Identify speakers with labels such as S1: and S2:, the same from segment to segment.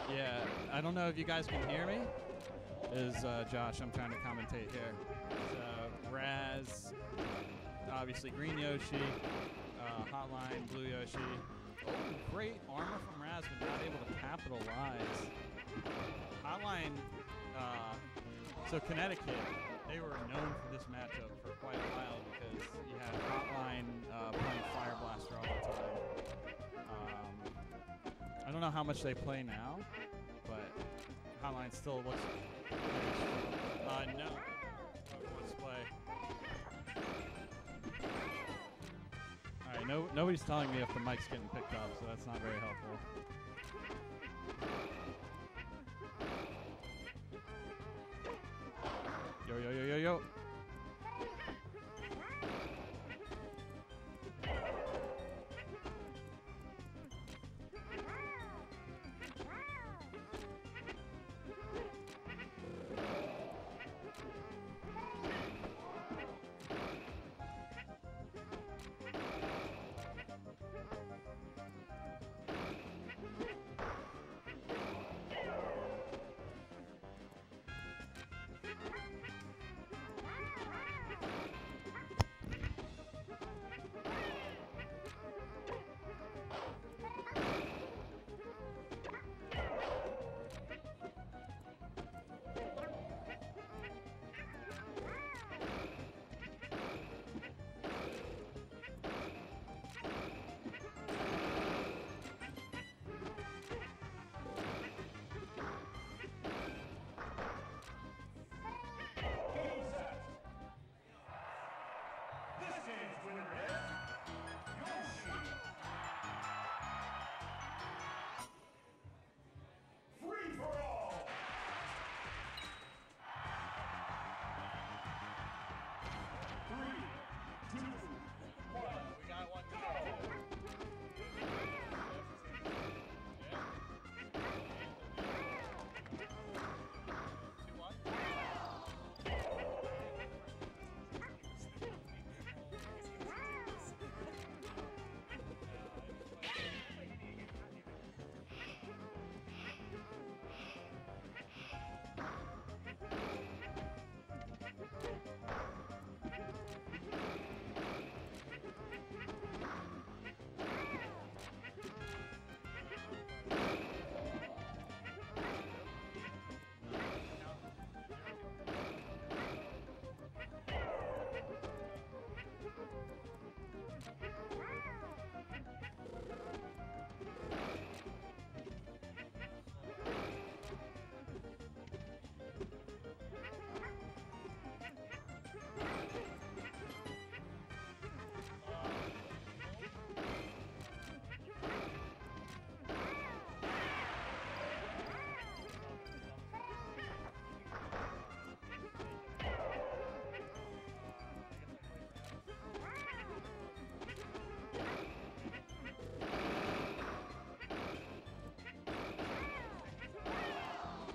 S1: Yeah, I don't know if you guys can hear me. Is Josh? I'm trying to commentate here. Raz, obviously Green Yoshi, Hotline, Blue Yoshi. Oh, great armor from Raz, but not able to capitalize. Hotline, so Connecticut, they were known for this matchup for quite a while because you had Hotline playing Fire Blaster all the time. I don't know how much they play now, but Hotline still looks no. Let's play. Alright, nobody's telling me if the mic's getting picked up, so that's not very helpful. Yo, yo, yo, yo, yo.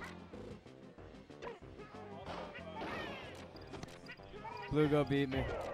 S2: Blue go beat me.